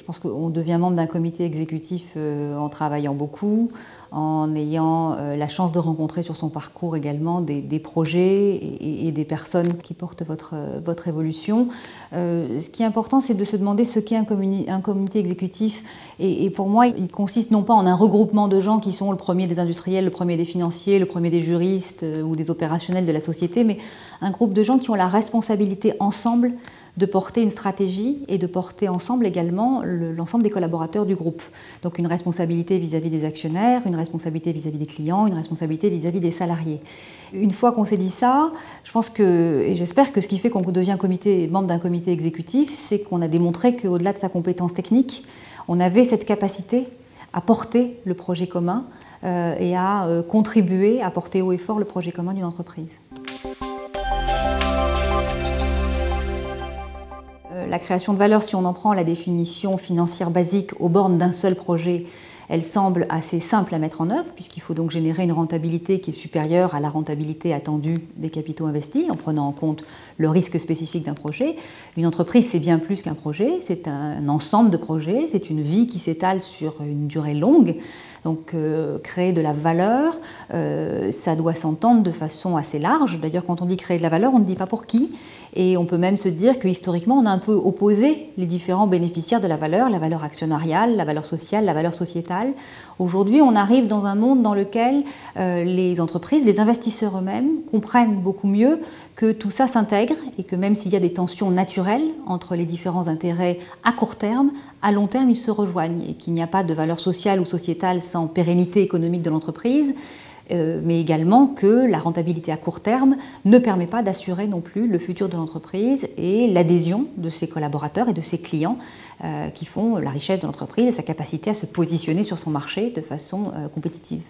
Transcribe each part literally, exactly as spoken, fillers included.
pense qu'on devient membre d'un comité exécutif euh, en travaillant beaucoup, en ayant euh, la chance de rencontrer sur son parcours également des, des projets et, et des personnes qui portent votre, votre évolution. Euh, ce qui est important, c'est de se demander ce qu'est un, un comité exécutif. Et, et pour moi, il consiste non pas en un regroupement de gens qui sont le premier des industriels, le premier des financiers, le premier des juristes euh, ou des opérationnels de la société, mais un groupe de gens qui ont la responsabilité ensemble de porter une stratégie et de porter ensemble également l'ensemble des collaborateurs du groupe. Donc une responsabilité vis-à-vis des actionnaires, une responsabilité vis-à-vis des clients, une responsabilité vis-à-vis des salariés. Une fois qu'on s'est dit ça, je pense que, et j'espère que ce qui fait qu'on devient comité, membre d'un comité exécutif, c'est qu'on a démontré qu'au-delà de sa compétence technique, on avait cette capacité à porter le projet commun euh, et à euh, contribuer, à porter haut et fort le projet commun d'une entreprise. La création de valeur, si on en prend la définition financière basique aux bornes d'un seul projet, elle semble assez simple à mettre en œuvre, puisqu'il faut donc générer une rentabilité qui est supérieure à la rentabilité attendue des capitaux investis, en prenant en compte le risque spécifique d'un projet. Une entreprise, c'est bien plus qu'un projet, c'est un ensemble de projets, c'est une vie qui s'étale sur une durée longue. Donc euh, créer de la valeur, euh, ça doit s'entendre de façon assez large. D'ailleurs, quand on dit créer de la valeur, on ne dit pas pour qui. Et on peut même se dire que historiquement, on a un peu opposé les différents bénéficiaires de la valeur, la valeur actionnariale, la valeur sociale, la valeur sociétale. Aujourd'hui, on arrive dans un monde dans lequel euh, les entreprises, les investisseurs eux-mêmes comprennent beaucoup mieux que tout ça s'intègre et que même s'il y a des tensions naturelles entre les différents intérêts à court terme, à long terme, ils se rejoignent et qu'il n'y a pas de valeur sociale ou sociétale sans pérennité économique de l'entreprise, euh, mais également que la rentabilité à court terme ne permet pas d'assurer non plus le futur de l'entreprise et l'adhésion de ses collaborateurs et de ses clients euh, qui font la richesse de l'entreprise et sa capacité à se positionner sur son marché de façon euh, compétitive.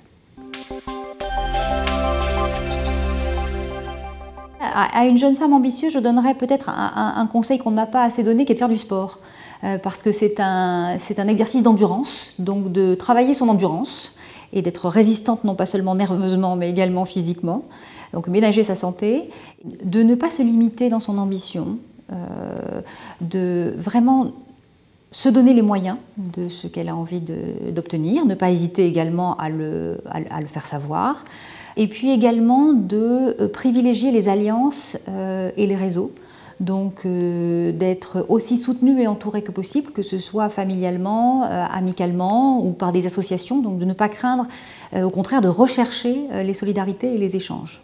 À une jeune femme ambitieuse, je donnerais peut-être un, un, un conseil qu'on ne m'a pas assez donné, qui est de faire du sport. Euh, parce que c'est un, c'est un exercice d'endurance, donc de travailler son endurance et d'être résistante non pas seulement nerveusement, mais également physiquement. Donc ménager sa santé, de ne pas se limiter dans son ambition, euh, de vraiment se donner les moyens de ce qu'elle a envie d'obtenir, ne pas hésiter également à le, à, à le faire savoir, et puis également de privilégier les alliances euh, et les réseaux, donc euh, d'être aussi soutenu et entouré que possible, que ce soit familialement, euh, amicalement ou par des associations, donc de ne pas craindre, euh, au contraire de rechercher euh, les solidarités et les échanges.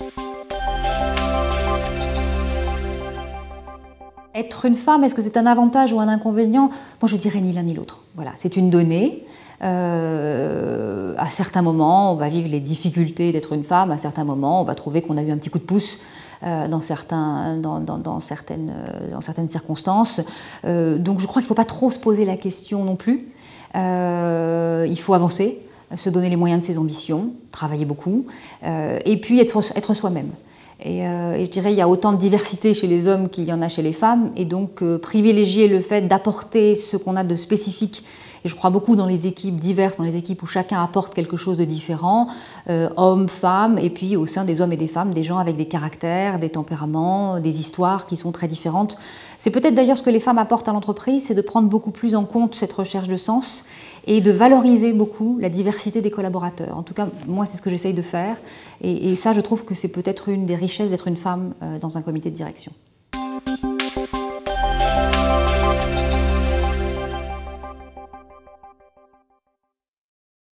Être une femme, est-ce que c'est un avantage ou un inconvénient? Moi, je dirais ni l'un ni l'autre. Voilà, c'est une donnée. Euh, à certains moments, on va vivre les difficultés d'être une femme. À certains moments, on va trouver qu'on a eu un petit coup de pouce euh, dans, certains, dans, dans, dans, certaines, euh, dans certaines circonstances. Euh, donc, je crois qu'il ne faut pas trop se poser la question non plus. Euh, il faut avancer, se donner les moyens de ses ambitions, travailler beaucoup, euh, et puis être, être soi-même. Et, euh, et je dirais qu'il y a autant de diversité chez les hommes qu'il y en a chez les femmes, et donc euh, privilégier le fait d'apporter ce qu'on a de spécifique. Et je crois beaucoup dans les équipes diverses, dans les équipes où chacun apporte quelque chose de différent, euh, hommes, femmes, et puis au sein des hommes et des femmes, des gens avec des caractères, des tempéraments, des histoires qui sont très différentes. C'est peut-être d'ailleurs ce que les femmes apportent à l'entreprise, c'est de prendre beaucoup plus en compte cette recherche de sens et de valoriser beaucoup la diversité des collaborateurs. En tout cas, moi, c'est ce que j'essaye de faire. Et, et ça, je trouve que c'est peut-être une des richesses d'être une femme euh, dans un comité de direction.